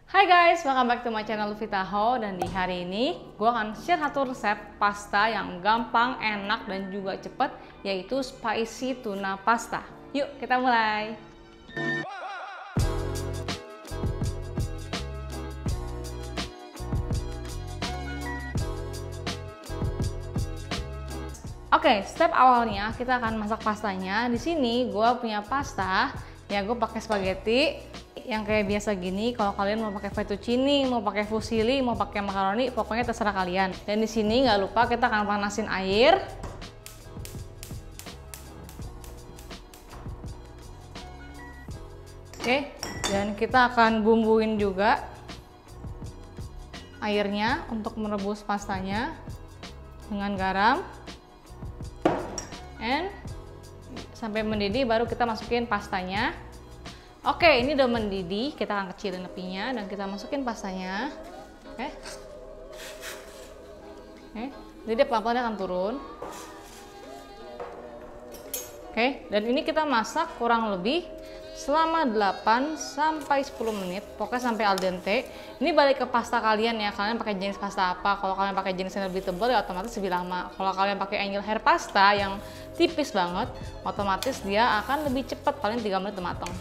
Hai guys, welcome back to my channel Luffy Taho. Dan di hari ini gue akan share satu resep pasta yang gampang, enak, dan juga cepet, yaitu spicy tuna pasta. Yuk kita mulai. Oke, step awalnya kita akan masak pastanya. Di sini gue punya pasta, ya gue pakai spaghetti yang kayak biasa gini. Kalau kalian mau pakai fettuccine, mau pakai fusilli, mau pakai makaroni, pokoknya terserah kalian. Dan di sini nggak lupa kita akan panasin air. Oke, dan kita akan bumbuin juga airnya untuk merebus pastanya dengan garam. And sampai mendidih baru kita masukin pastanya. Oke, ini udah mendidih, kita akan kecilin apinya dan kita masukin pastanya. Oke, jadi pelan-pelan akan turun. Oke, dan ini kita masak kurang lebih selama 8 sampai 10 menit, pokoknya sampai al dente. Ini balik ke pasta kalian ya, kalian pakai jenis pasta apa. Kalau kalian pakai jenis yang lebih tebal ya otomatis lebih lama. Kalau kalian pakai angel hair pasta yang tipis banget, otomatis dia akan lebih cepat, paling 3 menit udah matang.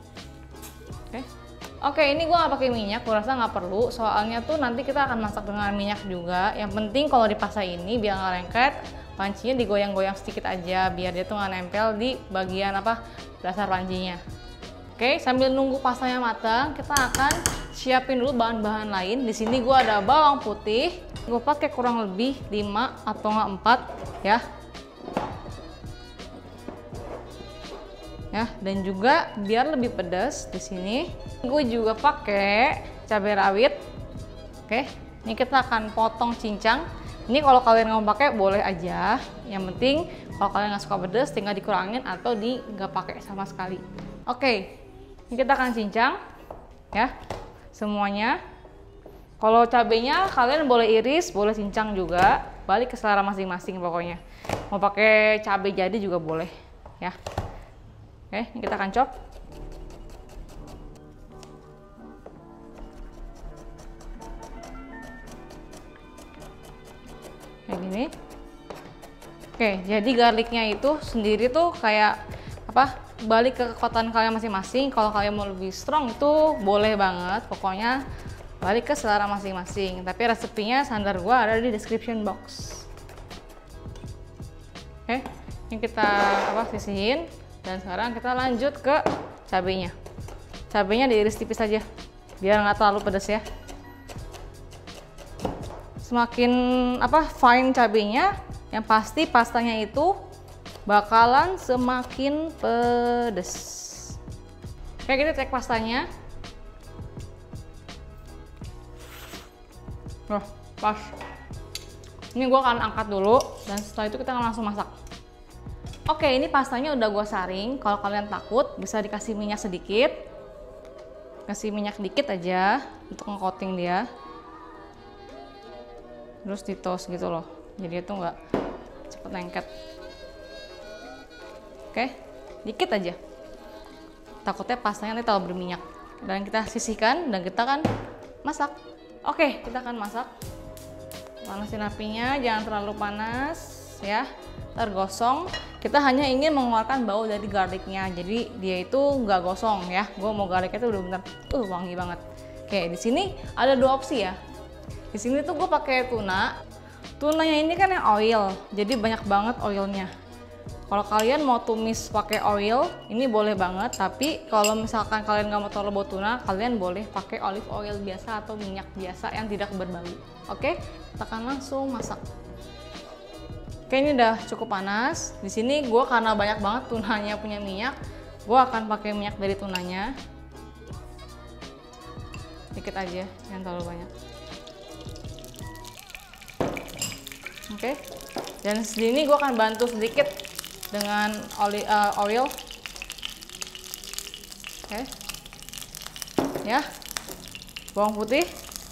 Oke, ini gue nggak pakai minyak, gue rasa nggak perlu, soalnya tuh nanti kita akan masak dengan minyak juga. Yang penting kalau di pasta ini biar nggak lengket, pancinya digoyang-goyang sedikit aja biar dia tuh nggak nempel di bagian dasar pancinya. Oke, sambil nunggu pastanya matang, kita akan siapin dulu bahan-bahan lain. Di sini gue ada bawang putih, gue pakai kurang lebih 5 atau nggak 4 ya. Dan juga biar lebih pedas di sini, gue juga pakai cabai rawit. Oke, ini kita akan potong cincang. Ini kalau kalian nggak mau pakai boleh aja. Yang penting kalau kalian nggak suka pedas, tinggal dikurangin atau nggak pakai sama sekali. Oke, ini kita akan cincang ya semuanya. Kalau cabenya kalian boleh iris, boleh cincang juga. Balik ke selera masing-masing pokoknya. Mau pakai cabai jadi juga boleh ya. Oke, ini kita akan chop. Kayak gini. Oke, jadi garlicnya itu sendiri tuh kayak balik ke kekuatan kalian masing-masing. Kalau kalian mau lebih strong itu boleh banget. Pokoknya balik ke selera masing-masing. Tapi resepnya standar gua ada di description box. Oke, ini kita sisihin. Dan sekarang kita lanjut ke cabenya. Cabenya diiris tipis saja, biar nggak terlalu pedas ya. Semakin fine cabenya, yang pasti pastanya itu bakalan semakin pedas. Oke, kita cek pastanya. Pas. Ini gue akan angkat dulu, dan setelah itu kita akan langsung masak. Oke, ini pastanya udah gue saring. Kalau kalian takut, bisa dikasih minyak sedikit. Kasih minyak dikit aja untuk nge-coating dia. Terus di toast gitu loh. Jadi itu nggak cepet lengket. Oke, dikit aja. Takutnya pastanya nanti terlalu berminyak. Dan kita sisihkan dan kita akan masak. Oke, kita akan masak. Panasin apinya, jangan terlalu panas ya. Tergosong. Kita hanya ingin mengeluarkan bau dari garlicnya, jadi dia itu nggak gosong ya. Gue mau garlicnya tuh udah bener wangi banget. Oke, di sini ada 2 opsi ya. Di sini tuh gue pakai tuna. Tunanya ini kan yang oil, jadi banyak banget oilnya. Kalau kalian mau tumis pakai oil, ini boleh banget. Tapi kalau misalkan kalian nggak mau terlalu bau tuna, kalian boleh pakai olive oil biasa atau minyak biasa yang tidak berbau. Oke, kita akan langsung masak. Oke, ini udah cukup panas. Di sini gue karena banyak banget tunanya punya minyak, gue akan pakai minyak dari tunanya. Dikit aja, jangan terlalu banyak. Oke, dan sini gue akan bantu sedikit dengan oil. Oke, ya, bawang putih.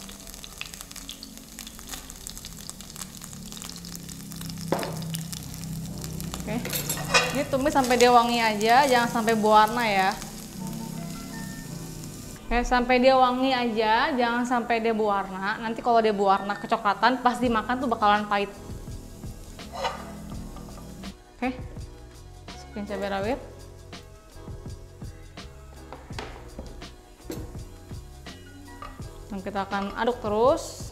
Oke, ini tumis sampai dia wangi aja, jangan sampai berwarna ya. Oke, sampai dia wangi aja, jangan sampai dia berwarna. Nanti kalau dia berwarna kecoklatan, pas dimakan tuh bakalan pahit. Oke, masukin cabai rawit. Dan kita akan aduk terus,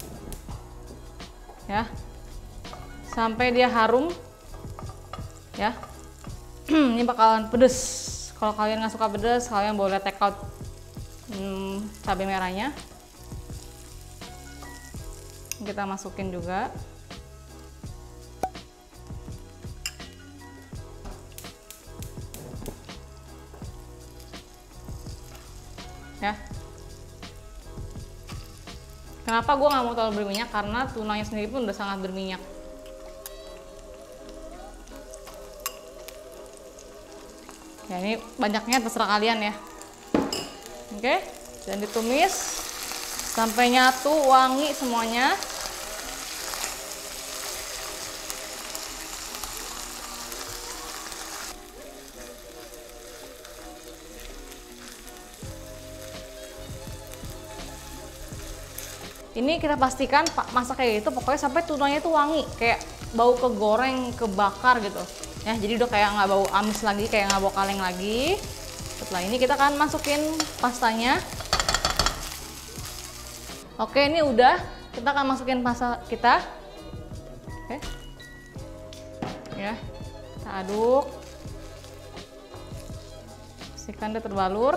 ya, sampai dia harum, ya. Ini bakalan pedes. Kalau kalian nggak suka pedes, kalian boleh take out cabai merahnya. Kita masukin juga. Ya. Kenapa gue nggak mau terlalu berminyak? Karena tunanya sendiri pun udah sangat berminyak. Ya, ini banyaknya terserah kalian ya. Oke, dan ditumis sampai nyatu, wangi semuanya. Ini kita pastikan masak kayak gitu, pokoknya sampai tunanya itu wangi, kayak bau kegoreng, kebakar gitu. Ya, jadi udah kayak nggak bau amis lagi, kayak nggak bau kaleng lagi. Setelah ini kita akan masukin pastanya. Oke, ini udah. Kita akan masukin pasta kita. Oke. Ya, kita aduk. Pastikan dia terbalur.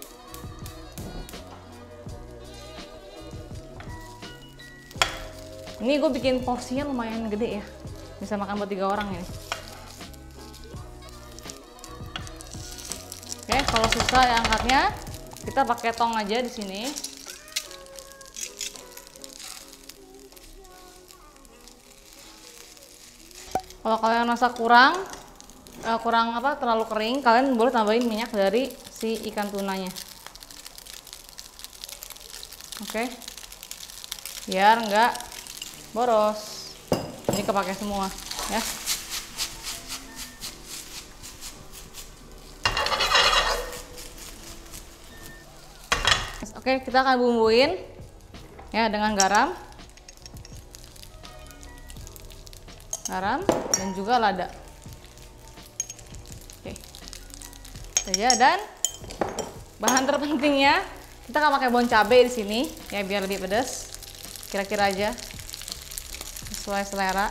Ini gue bikin porsinya lumayan gede ya. Bisa makan buat 3 orang ini. Oke, kalau susah ya angkatnya, kita pakai tong aja di sini. Kalau kalian rasa kurang terlalu kering, kalian boleh tambahin minyak dari si ikan tunanya. Oke, biar nggak boros. Ini kepake semua ya. Oke, kita akan bumbuin ya dengan garam dan juga lada. Oke, saja. Dan bahan terpentingnya kita akan pakai bon cabai di sini ya, biar lebih pedas. Kira-kira aja sesuai selera.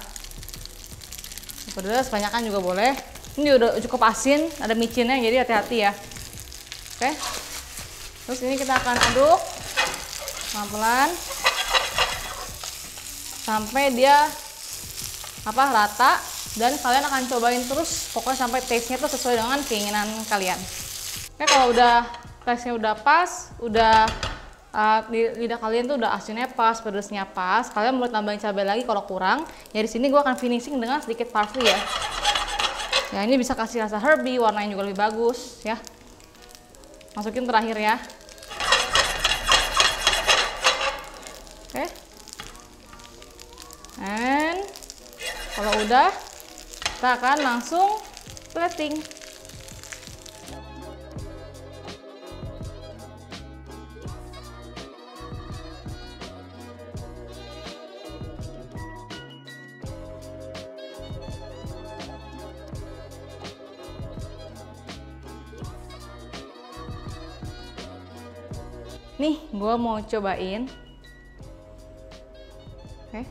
Pedas banyakan juga boleh. Ini udah cukup asin, ada micinnya, jadi hati-hati ya. Oke. Terus ini kita akan aduk pelan-pelan sampai dia rata, dan kalian akan cobain terus pokoknya sampai taste-nya tuh sesuai dengan keinginan kalian. Oke, kalau udah taste-nya udah pas, udah lidah kalian tuh udah asinnya pas, pedasnya pas, kalian boleh tambahin cabai lagi kalau kurang. Ya di sini gue akan finishing dengan sedikit parsley ya. Ya, ini bisa kasih rasa herby, warnanya juga lebih bagus ya. Masukin terakhir ya. Oke. And kalau udah, kita akan langsung plating. Nih, gue mau cobain. Oke.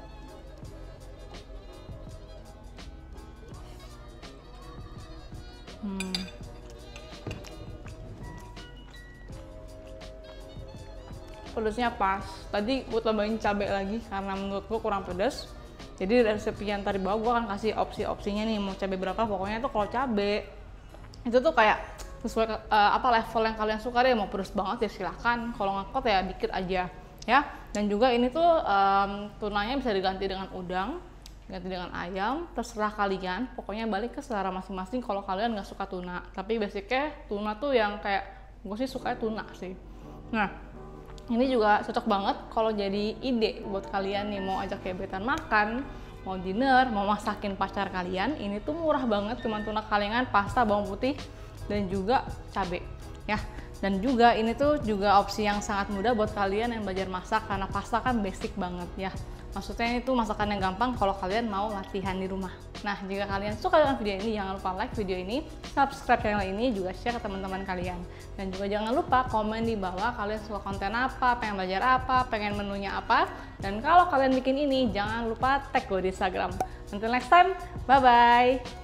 Pedasnya pas. Tadi gue tambahin cabai lagi karena menurut gue kurang pedas. Jadi dari resepi yang tadi bawah gue akan kasih opsi-opsinya nih, mau cabai berapa. Pokoknya tuh kalau cabai itu tuh kayak sesuai level yang kalian suka deh. Mau pedas banget ya silahkan, kalau ngekot ya dikit aja ya. Dan juga ini tuh tunanya bisa diganti dengan udang, ganti dengan ayam, terserah kalian. Pokoknya balik ke selera masing-masing kalau kalian nggak suka tuna. Tapi basicnya tuna tuh yang kayak gue sih sukanya tuna sih. Nah, ini juga cocok banget kalau jadi ide buat kalian nih, mau ajak gebetan makan, mau dinner, mau masakin pacar kalian. Ini tuh murah banget, cuma tuna kalengan, pasta, bawang putih, dan juga cabai ya. Dan juga ini tuh juga opsi yang sangat mudah buat kalian yang belajar masak, karena pasta kan basic banget ya. Maksudnya itu masakan yang gampang kalau kalian mau latihan di rumah. Nah, jika kalian suka dengan video ini, jangan lupa like video ini, subscribe channel ini, juga share ke teman-teman kalian. Dan juga jangan lupa komen di bawah kalian suka konten apa, pengen belajar apa, pengen menunya apa. Dan kalau kalian bikin ini, jangan lupa tag gue di Instagram. Until next time, bye-bye!